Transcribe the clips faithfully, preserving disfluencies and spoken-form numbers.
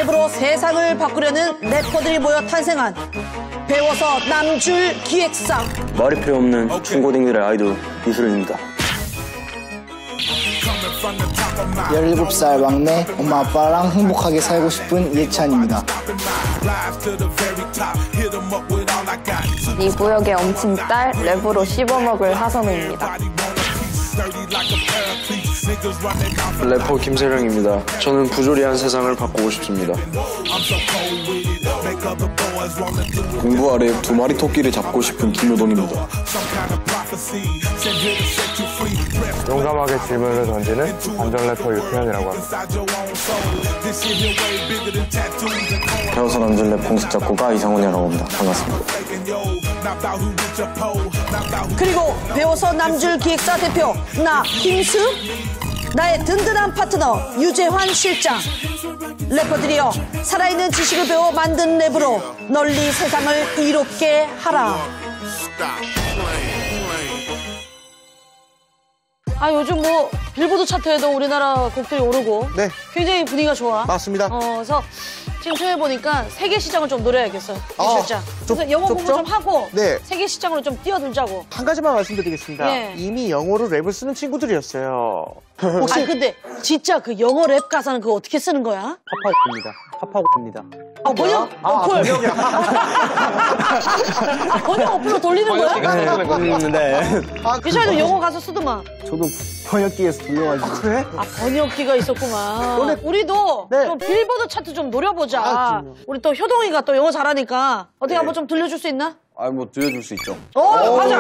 랩으로 세상을 바꾸려는 래퍼들이 모여 탄생한 배워서 남줄 기획상. 말이 필요 없는 중고딩들의 아이돌 이슬입니다. 열일곱 살 막내 엄마 아빠랑 행복하게 살고 싶은 예찬입니다. 이 구역의 엄친딸 랩으로 씹어먹을 하선우입니다. 래퍼 김세령입니다. 저는 부조리한 세상을 바꾸고 싶습니다. 공부 아래 두 마리 토끼를 잡고 싶은 김효동입니다. 용감하게 질문을 던지는 반전 래퍼 유태현이라고 합니다. 배워서 남줄 랩 공식 작곡가 이상훈이라고 합니다. 반갑습니다. 그리고 배워서 남줄 기획사 대표 나 김수, 나의 든든한 파트너 유재환 실장. 래퍼들이여 살아있는 지식을 배워 만든 랩으로 널리 세상을 이롭게 하라. 아 요즘 뭐 빌보드 차트에도 우리나라 곡들이 오르고 네. 굉장히 분위기가 좋아. 맞습니다. 어, 그래서 지금 생각해 보니까 세계 시장을 좀 노려야겠어요. 아, 실장. 좁- 그래서 영어 공부 좁죠? 좀 하고 네. 세계 시장으로 좀 뛰어들자고. 한 가지만 말씀드리겠습니다. 네. 이미 영어로 랩을 쓰는 친구들이었어요. 혹시 아 근데 진짜 그 영어 랩 가사는 그거 어떻게 쓰는 거야? 파파고입니다. 파파고입니다. 아, 번역 아, 어플. 번역이야. 아, 번역 어플로 돌리는 거야? 네. 아, 유찬이도 영어 가사 쓰더만. 저도 번역기에서 돌려가지고. 아, 그래? 아 번역기가 있었구만. 너네- 우리도 네. 좀 빌보드 차트 좀 노려보자. 아, 그럼요. 우리 또 효동이가 또 영어 잘하니까 어떻게 한번 좀 들려줄 수 있나? 아, 뭐 들려줄 수 있죠. 오, 가자.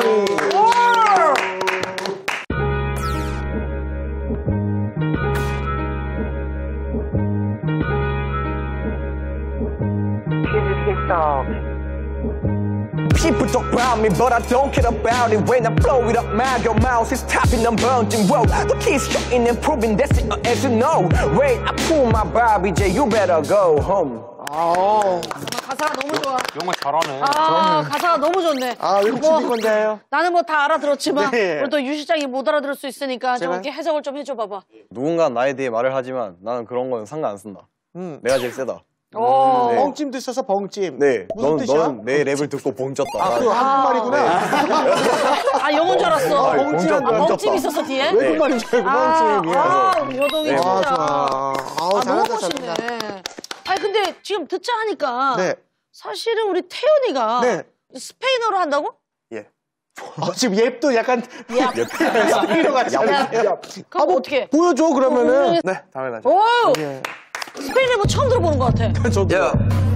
People talk about me, but I don't care about it. When I blow it up, my your mouth is tapping on burning road. The keys showing and proving that's it, as you know. Wait, I pull my Barbie J, you better go home. 아, 가사가 너무 좋아. 영어 잘하네. 아, 가사가 너무 좋네. 아, 외국 뭐, 친구인데요. 나는 뭐 다 알아들었지만 네. 우리 또 유 실장이 못 알아들을 수 있으니까 좀 제가요? 이렇게 해석을 좀 해줘 봐봐. 누군가 나에 대해 말을 하지만 나는 그런 거는 상관 안 쓴다. 음. 내가 제일 세다. 오. 네. 벙찜도 있어서 벙찜. 네. 무슨 넌, 뜻이야? 넌 내 랩을 듣고 봉쳤다. 아, 그거 한국말이구나. 아, 영어인 줄 알았어. 아, 봉쳤다. 아, 벙찜 봉쳤다. 있었어, 뒤에? 외국말인 줄 알고 아, 벙찜이야. 아, 우리 효동이 네. 진짜. 아, 좋아. 아우, 아, 잘한다, 너무 멋있네. 잘한다. 아니, 근데 지금 듣자 하니까. 네. 사실은 우리 태연이가. 네. 스페인어로 한다고? 예. 어, 지금 옙도 약간 야. 스피로 같이 하는데. 그럼 뭐 어떻게? 보여줘, 그러면은. 네, 당연하죠. 오! 예. 스페인 랩뭐 처음 들어보는 것 같아. 저도. Yeah.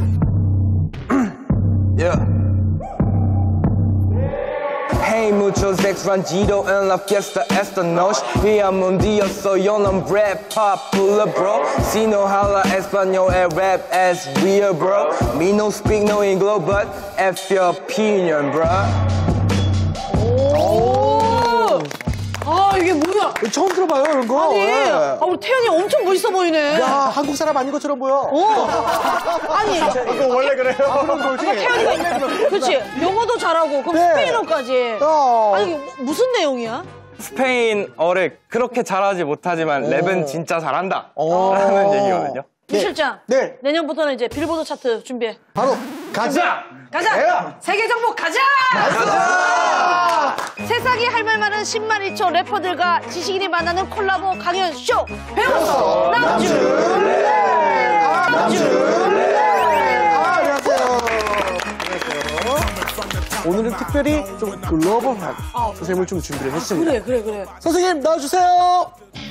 Yeah. Hey, muchos extranjeros en la fiesta esta noche. Día mundial, soy yo un rap popular, bro. Si no habla español, el rap es weird, bro. Me no speak no English, but F your opinion, bro. 오! 아, 이게 뭐야? 처음 들어봐요, 이런 거. 아니, 예. 아, 우리 태연이 엄청 멋있어 보이네. 야, 한국 사람 아닌 것처럼 보여. 어. 아니, 이거 원래 그래요? 아, 그런 거지. 태연이가, 그렇지. 영어도 잘하고, 그럼 네. 스페인어까지. 어. 아니, 이게 무슨 내용이야? 스페인어를 그렇게 잘하지 못하지만 랩은 진짜 잘한다. 라는 얘기거든요. 유 실장. 네. 내년부터는 이제 빌보드 차트 준비해. 바로, 가자! 가자! 네. 세계 정복 가자! 가자! 세상이 할 말 많은 십만 일 초 래퍼들과 지식인이 만나는 콜라보 강연 쇼! 배워서 남줄! 남줄! 아, 안녕하세요. 오늘은 특별히 좀 글로벌한 선생님을 좀 준비를 했습니다. 그래, 그래, 그래. 선생님, 나와주세요.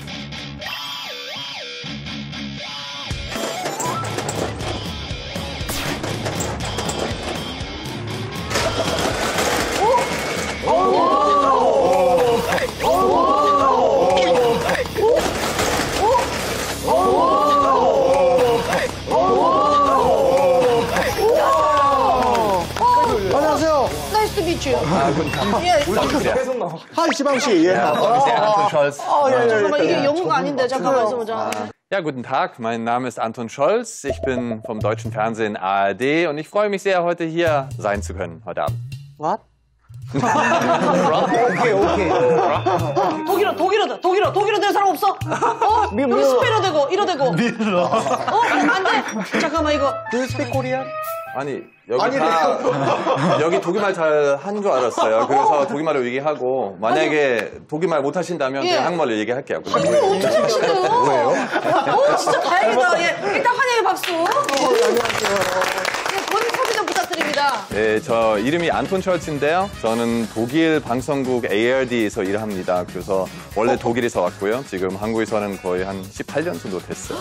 안녕하세요. 나이스 투 미츠. 아, 하이, 지방 씨. 예. Anton Scholz. 아, 예, 예, 잠깐만, 예. 이게 영어가 아닌데, 잠깐만 있어보자. Ja, guten Tag, mein Name ist Anton Scholz, ich bin vom deutschen Fernsehen A R D und ich freue mich sehr, heute hier sein zu können, heute Abend. What? 오케이, 오케이. 독일어, 독일어다, 독일어, 독일어 될 사람 없어? 어? 여기 스페인어 되고, 이러 되고. 밀어. 어? 안 돼? 잠깐만, 이거. Do you speak Korean? 아니 여기 다 여기 독일말 잘 한 줄 알았어요. 그래서 독일말을 얘기하고 만약에 독일말 못 하신다면 예. 그냥 한국말로 얘기할게요. 아니, 이걸 어떻게 하시나요? 뭐예요? 어, 진짜 다행이다. 예. 일단 환영의 박수. 어, 안녕하세요. 예, 본인 소개 좀 부탁드립니다. 네, 저 이름이 안톤 셜츠인데요. 저는 독일 방송국 에이알디에서 일합니다. 그래서 원래 독일에서 왔고요. 지금 한국에서는 거의 한 십팔 년 정도 됐어요.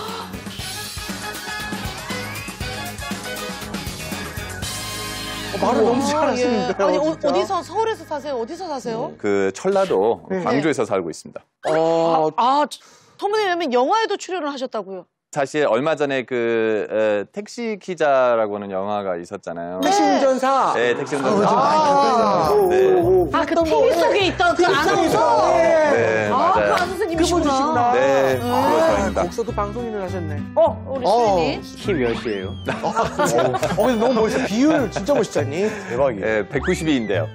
말을 너무 아, 잘하시는데요. 예. 아니, 어, 진짜. 어디서, 서울에서 사세요? 어디서 사세요? 그 전라도 광주에서 살고 있습니다. 어, 아, 소문에 의하면 영화에도 출연을 하셨다고요? 사실 얼마 전에 그 에, 택시 기자라고는 영화가 있었잖아요. 택시 운전사. 네, 택시 운전사. 아, 네. 아, 그 티비 속에 있던 그 아나운서? 네, 아, 그 맞아요. 안 선생님이시구나. 그분이시구나. 네, 그거 저입니다. 거기서도 방송인을 하셨네. 어, 우리 수인이. 키 몇이에요? 어, 근데 너무 멋있어. 비율 진짜 멋있지 않니? 대박이에요. 네, 백구십이인데요.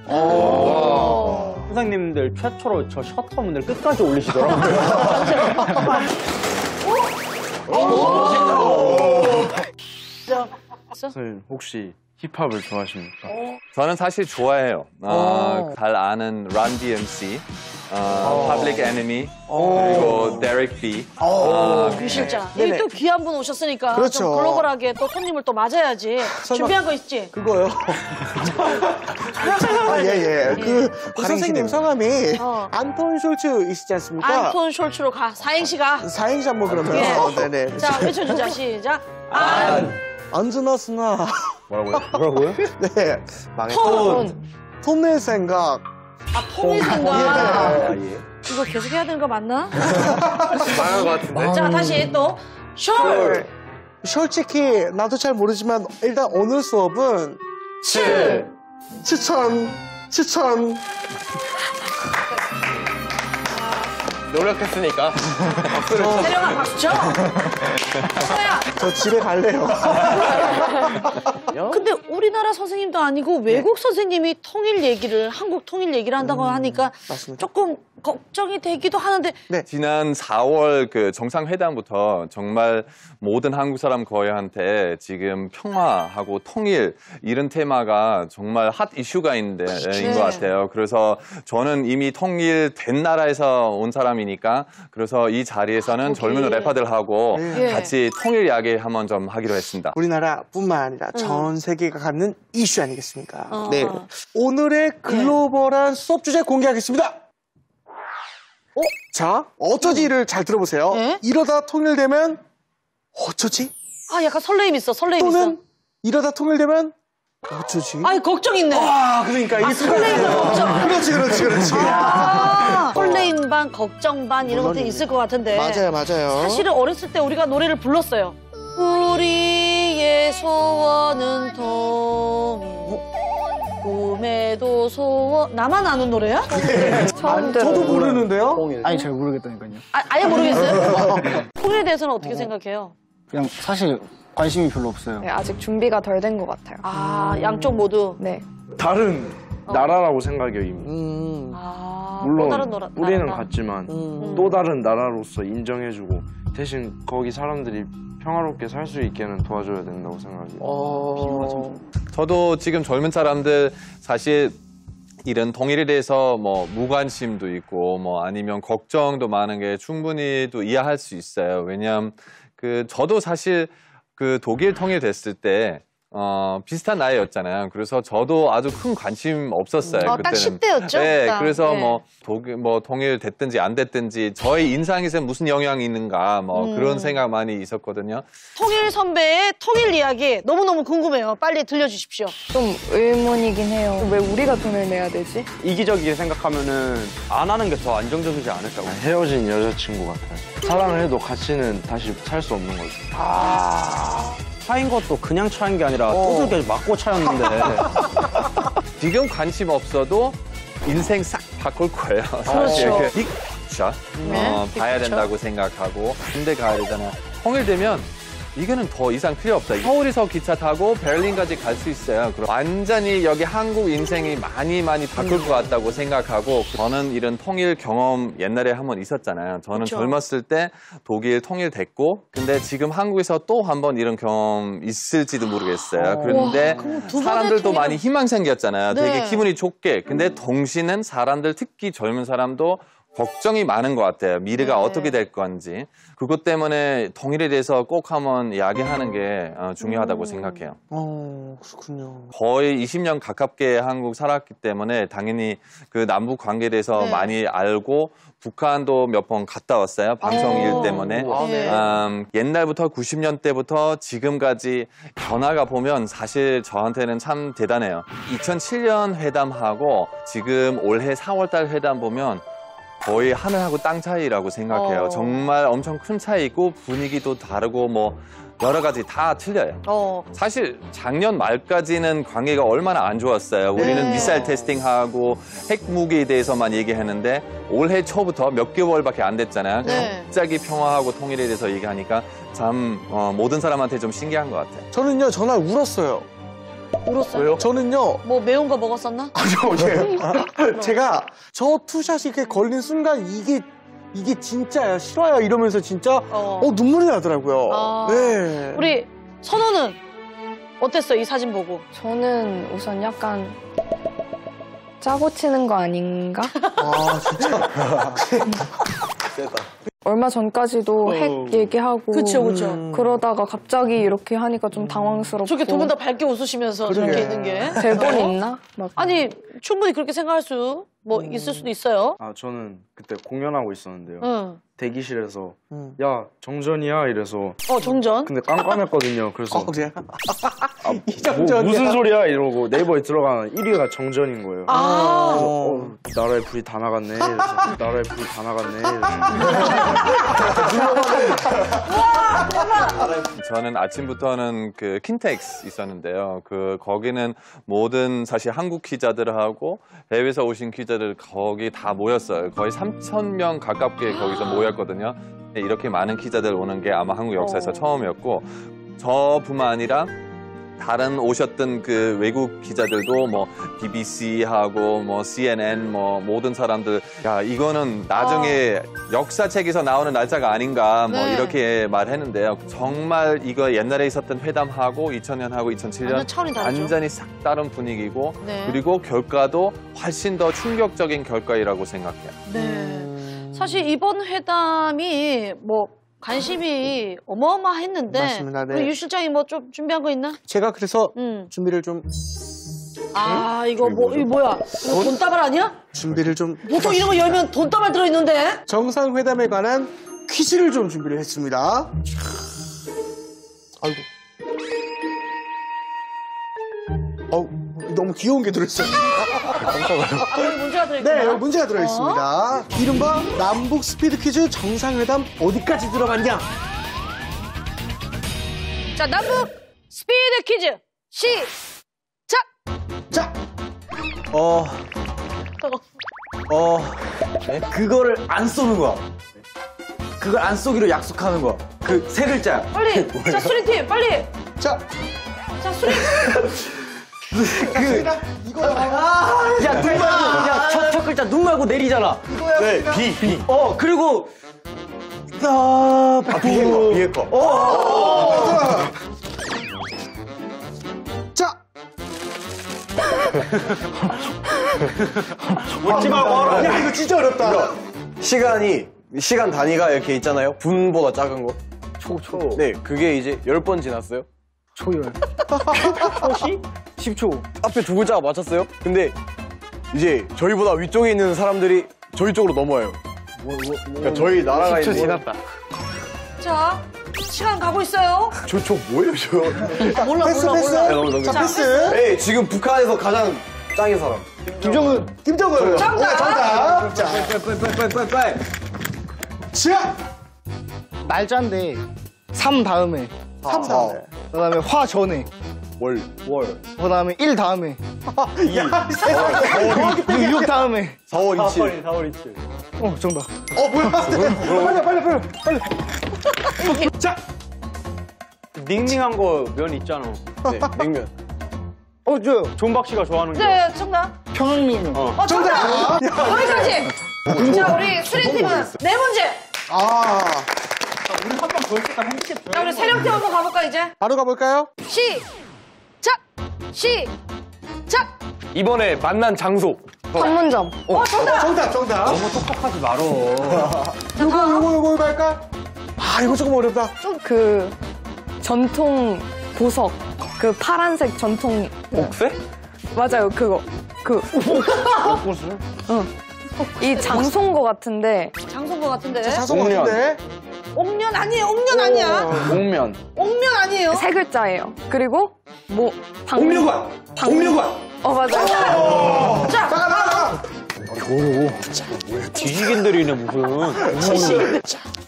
선생님들 최초로 저 셔터 문을 끝까지 올리시더라고요. 선생님 혹시 힙합을 좋아하십니까? 저는 사실 좋아해요. 어, 잘 아는 런 디엠씨, 어, Public Enemy, 그리고 데릭 비. 어, 유 실장. 네네. 여기 또 귀한 분 오셨으니까 그렇죠. 좀 글로벌하게 또 손님을 또 맞아야지. 준비한 거 있지? 그거요. 아, 예, 예. 그, 이 선생님 성함이 어. 안톤 숄츠이시지 않습니까? 안톤 숄츠로 가. 사행시 가. 사행시 한번 그러면. 예. 어, 네네. 자, 외쳐주자. 시작. 안. 안즈나스나. 뭐라고요? 뭐라고요? 네. 톤. 톤낼 생각. 아, 통일 생각. 예. 이거 계속 해야 되는 거 맞나? 말한 것 같은데. 자, 다시 또. 숄. 솔직히 나도 잘 모르지만 일단 오늘 수업은 칠. 추천, 추천. 노력했으니까. 세령아, 박수 쳐. 서야. 저 집에 갈래요. 근데 우리나라 선생님도 아니고 외국 선생님이 통일 얘기를, 한국 통일 얘기를 한다고 하니까 맞습니다. 조금 걱정이 되기도 하는데 지난 사월 그 정상회담부터 정말 모든 한국 사람 거의한테 지금 평화하고 통일 이런 테마가 정말 핫 이슈가 있는데 인 것 같아요. 그래서 저는 이미 통일된 나라에서 온 사람이니까 그래서 이 자리에서는 젊은 래퍼들하고 예. 같이 통일 이야기 한번 좀 하기로 했습니다. 우리나라뿐만 아니라 전 세계가 갖는 이슈 아니겠습니까? 어. 네. 오늘의 글로벌한 수업 주제 공개하겠습니다. 어? 자, 어쩌지를 잘 들어보세요. 네? 이러다 통일되면 어쩌지? 아, 약간 설레임 있어, 설레임 또는 있어. 이러다 통일되면 어쩌지? 아니, 걱정 있네. 아, 그러니까 이 설레임 반 걱정. 그렇지, 그렇지, 그렇지. 아, 설레임 반, 걱정 반 이런 것들이 있을 것 같은데. 맞아요, 맞아요. 사실은 어렸을 때 우리가 노래를 불렀어요. 우리의 소원은 통일. 꿈에도 소원. 나만 아는 노래야? 처음 들어요. 저도 모르는데요? 아니 잘 모르겠다니까요. 아, 아예 모르겠어요? 통일에 대해서는 어떻게 생각해요? 그냥 사실 관심이 별로 없어요. 네, 아직 준비가 덜 된 것 같아요. 아, 양쪽 모두. 네. 다른 나라라고 생각해요 이미. 음, 아, 물론 또 다른 노라, 우리는 나라다. 같지만 음. 또 다른 나라로서 인정해주고 대신 거기 사람들이 평화롭게 살 수 있게는 도와줘야 된다고 생각해요. 어... 저도 지금 젊은 사람들 사실 이런 통일에 대해서 뭐 무관심도 있고 뭐 아니면 걱정도 많은 게 충분히 또 이해할 수 있어요. 왜냐하면 그 저도 사실 그 독일 통일됐을 때 어, 비슷한 나이였잖아요. 그래서 저도 아주 큰 관심 없었어요. 어, 그때는. 딱 십 대였죠? 네, 딱. 그래서 네. 뭐 독일 뭐 통일 됐든지 안 됐든지 저의 인상에서 무슨 영향이 있는가 뭐 음. 그런 생각 많이 있었거든요. 통일 선배의 통일 이야기 너무너무 궁금해요. 빨리 들려주십시오. 좀 의문이긴 해요. 왜 우리가 돈을 내야 되지? 이기적이게 생각하면은 안 하는 게 더 안정적이지 않을까? 헤어진 여자친구 같아요. 사랑을 해도 같이는 다시 살 수 없는 거죠. 차인 것도 그냥 차인 게 아니라 두들겨 맞고 차였는데. 지금 관심 없어도 인생 싹 바꿀 거예요. 그렇죠. 빅샷 네, 어, 봐야 빅피처. 된다고 생각하고 군대 가야 되잖아요. 통일되면 이거는 더 이상 필요 없다. 서울에서 기차 타고 베를린까지 갈 수 있어요. 그럼 완전히 여기 한국 인생이 많이 많이 바꿀 것 같다고 생각하고 저는 이런 통일 경험 옛날에 한번 있었잖아요. 저는 그쵸. 젊었을 때 독일 통일됐고 근데 지금 한국에서 또 한 번 이런 경험 있을지도 모르겠어요. 그런데 그럼 두 번의 사람들도 통일은- 많이 희망 생겼잖아요. 네. 되게 기분이 좋게. 근데 동시는 사람들 특히 젊은 사람도 걱정이 많은 것 같아요. 미래가 네. 어떻게 될 건지. 그것 때문에 통일에 대해서 꼭 한번 이야기하는 게 어, 중요하다고 음. 생각해요. 어, 그렇군요. 거의 이십 년 가깝게 한국 살았기 때문에 당연히 그 남북 관계에 대해서 네. 많이 알고 북한도 몇 번 갔다 왔어요. 방송 어. 일 때문에. 아, 네. 음, 옛날부터 구십 년대부터 지금까지 변화가 보면 사실 저한테는 참 대단해요. 이천칠 년 회담하고 지금 올해 사월 달 회담 보면 거의 하늘하고 땅 차이라고 생각해요. 어. 정말 엄청 큰 차이 있고 분위기도 다르고 뭐 여러 가지 다 틀려요. 어. 사실 작년 말까지는 관계가 얼마나 안 좋았어요. 우리는 네. 미사일 테스팅하고 핵무기에 대해서만 얘기했는데 올해 초부터 몇 개월밖에 안 됐잖아요. 네. 갑자기 평화하고 통일에 대해서 얘기하니까 참 어, 모든 사람한테 좀 신기한 것 같아요. 저는요, 전날 울었어요. 울었어요? 왜요? 저는요, 뭐 매운 거 먹었었나? 아니요, 예. 제가 저 투샷이 이렇게 걸린 순간 이게, 이게 진짜야, 실화야 이러면서 진짜, 어. 어, 눈물이 나더라고요. 아. 네. 우리 선호는 어땠어? 이 사진 보고. 저는 우선 약간 짜고 치는 거 아닌가? 아, 진짜. 얼마 전까지도 핵 얘기하고 그쵸, 그쵸. 그러다가 갑자기 이렇게 하니까 좀 당황스럽고 저렇게 두 분 다 밝게 웃으시면서 저렇게 있는 게. 대본 있나? 막 아니, 충분히 그렇게 생각할 수, 뭐, 있을 수도 있어요. 아 저는 그때 공연하고 있었는데요. 응. 대기실에서 음. 야 정전이야 이래서 어, 정전. 근데 깜깜했거든요. 그래서 어, 그래? 아, 뭐, 정전이야. 무슨 소리야 이러고 네이버에 들어가면 일 위가 정전인 거예요. 아. 그래서 어, 나라에 불이 다 나갔네. 이래서 나라에 불이 다 나갔네. 이래서 저는 아침부터는 그 킨텍스 있었는데요. 그 거기는 모든 사실 한국 기자들하고 해외에서 오신 기자들 거기 다 모였어요. 거의 삼천 명 가깝게 거기서 모였거든요. 이렇게 많은 기자들 오는 게 아마 한국 역사에서 어. 처음이었고 저뿐만 아니라 다른 오셨던 그 외국 기자들도 뭐 비비씨하고 뭐 씨엔엔 뭐 모든 사람들 야 이거는 나중에 역사책에서 나오는 날짜가 아닌가 뭐 네. 이렇게 말했는데요. 정말 이거 옛날에 있었던 회담하고 이천 년하고 이천칠 년 완전 차원이 다르죠. 완전히 sắc 다른 분위기고 네. 그리고 결과도 훨씬 더 충격적인 결과이라고 생각해요. 네. 사실 이번 회담이 뭐, 관심이 어마어마했는데. 맞습니다, 네. 우리 유 실장이 뭐 좀 준비한 거 있나? 제가 그래서 응. 준비를 좀, 아, 이거 뭐, 이거 뭐야? 이거 돈다발 아니야? 준비를 좀, 보통 이런 거 열면 돈다발 들어있는데? 정상회담에 관한 퀴즈를 좀 준비를 했습니다. 아이고. 어우, 너무 귀여운 게 들어있어요. 아, 여기 문제가 들어있구나. 네, 여기 문제가 들어있습니다. 이른바 남북 스피드 퀴즈 정상회담 어디까지 들어갔냐? 자, 남북 스피드 퀴즈 시작! 자, 어, 어, 그거를 안 쏘는 거야. 그걸 안 쏘기로 약속하는 거야. 그 세 글자. 빨리! 자, 수리팀, 빨리! 자, 자, 수리! 그, 이거야. 야, 눈 말고, 야, 첫, 첫 글자 눈 말고 내리잖아. 네, 비, 비. 어, 그리고, 야, 아, 비에 거, 비에 거. 어, 자, 웃지 말고 하라. 야, 이거 진짜 어렵다. 시간이 시간 단위가 이렇게 있잖아요. 분보다 작은 거. 초, 초. 네, 그게 이제 열 번 지났어요. 초열. 초시? 십 초. 앞에 두 글자가 맞췄어요. 근데 이제 저희보다 위쪽에 있는 사람들이 저희 쪽으로 넘어와요. 뭐, 뭐, 뭐. 그러니까 저희 나라가 십 초 있는 지났다. 자, 시간 가고 있어요. 저, 저 뭐예요, 저? 아, 몰라, 패스, 몰라, 패스. 몰라. 네, 너무, 너무. 자, 자, 패스. 네, 지금 북한에서 가장 짱인 사람. 김정은. 김정은. 정답. 오, 정답. 자, 빨빨빨빨빨빨. 자, 날짜인데 삼 다음에 삼 다음에. 그다음에 화 전에 월. 월. 그다음에 일 다음에 야, 세상에. 육 다음에 사월 이칠. 사월 이칠. 어 정답. 어, 뭐야? 빨리, 빨리, 빨리, 빨리. 자, 닝닝한 거 면 있잖아. 네, 냉면. 어, 저요. 존박 씨가 좋아하는 거. 네, 정답. 평양냉면. 어. 어, 정답. 여기까지. 자, 우리 수리팀은 네 문제. 아, 우리 한 번 더 했을까 했겠죠. 자, 우리 세령팀 한번 가볼까, 이제? 바로 가볼까요? 시작! 시작! 이번에 만난 장소. 판문점. 어, 정답! 정답, 정답. 너무 똑똑하지 말어. 요거, 요거, 요거 할까? 아, 이거 조금 어렵다. 그 전통 보석. 그 파란색 전통. 옥새? 맞아요, 그거. 그. 꽃을? 응. 이 장소인 것 같은데. 장소인 것 같은데. 자성 같은데? 옥면 아니에요, 옥면 아니야. 옥면. 옥면 아니에요. 세 글자예요. 그리고 뭐 방. 옥류관! 방- 옥류관! 어 맞아요. 자, 나가, 나가! 뒤지긴들이네, 무슨.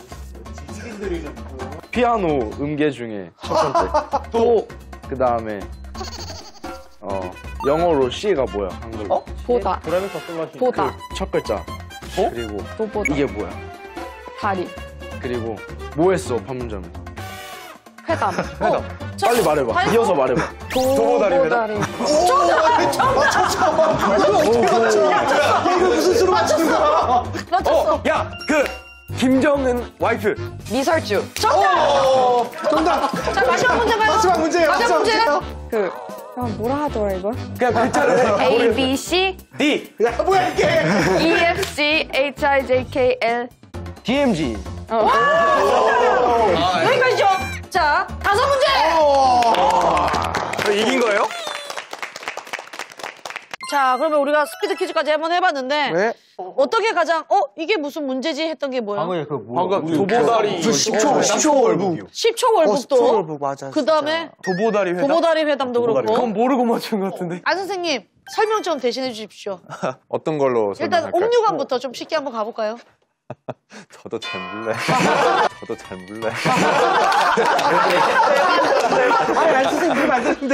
피아노 음계 중에 첫 번째. 또 그 다음에 어 영어로 C가 뭐야 한글로? 어? 보다. 브라미카 솔라시. 보다. 그 첫 글자. 그리고 또 보다. 이게 뭐야? 다리. 그리고 뭐 했어 판문점에? 회담. 어, 자, 빨리 말해봐. 다리- 이어서 말해봐. 도보다리입니다. 정답! 정답! 이거 무슨 수로 맞추는 거야? 맞췄어. 어, 야, 그 김정은 와이프. 미설주. 어, 정답. 자, 마지막 문제 가요. 마지막 문제예요. 마지막 문제. 그 아, 뭐라 하더라 이거? 그냥 글자를 A B C D. 야, 뭐야, 이게? E F G H I J K L. 디엠지. 어. 여기까지죠. 자, 다섯 문제. 이긴 거예요? 자, 그러면 우리가 스피드 퀴즈까지 한번 해봤는데 네. 어떻게 가장 어 이게 무슨 문제지 했던 게 뭐야? 방금 그 뭐. 방금 도보다리. 그 십 초, 십 초 월북. 십 초 어, 월북도. 십 초 월북, 맞아. 그 다음에 도보다리 회담. 도보다리 회담도 그렇고. 그건 모르고 맞춘 것 같은데. 안 선생님 설명 좀 대신해 주십시오. 어떤 걸로 일단 설명할까요? 옥류관부터 좀 쉽게 한번 가볼까요? 저도 잘 몰라요. 저도 잘 몰라요. 아니, 안 선생님, 그러면 안 되는데.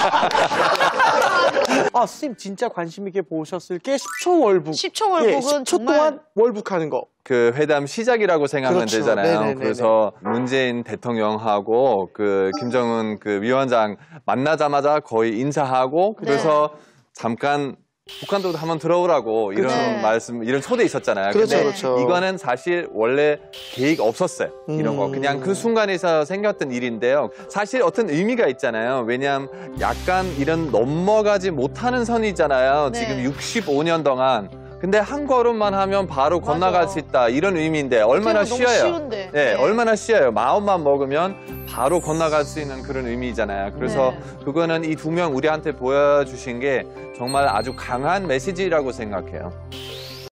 아, 선생님 진짜 관심 있게 보셨을 게 십 초 월북. 십 초 월북은 예, 십 초 정말- 동안 월북하는 거. 그 회담 시작이라고 생각하면 그렇죠. 되잖아요. 네네네네. 그래서 문재인 대통령하고 그 김정은 그 위원장 만나자마자 거의 인사하고 그래서 네. 잠깐 북한도 한번 들어오라고 이런 네. 말씀, 이런 초대 있었잖아요. 그렇죠, 근데 그렇죠. 이거는 사실 원래 계획 없었어요. 이런 거. 음. 그냥 그 순간에서 생겼던 일인데요. 사실 어떤 의미가 있잖아요. 왜냐하면 약간 이런 넘어가지 못하는 선이잖아요. 네. 지금 육십오 년 동안. 근데 한 걸음만 하면 바로 건너갈 맞아. 수 있다. 이런 의미인데 얼마나 어떻게 보면 쉬워요. 너무 쉬운데. 네, 네. 얼마나 쉬워요. 마음만 먹으면 바로 건너갈 수 있는 그런 의미잖아요. 그래서 네. 그거는 이 두 명 우리한테 보여주신 게 정말 아주 강한 메시지라고 생각해요.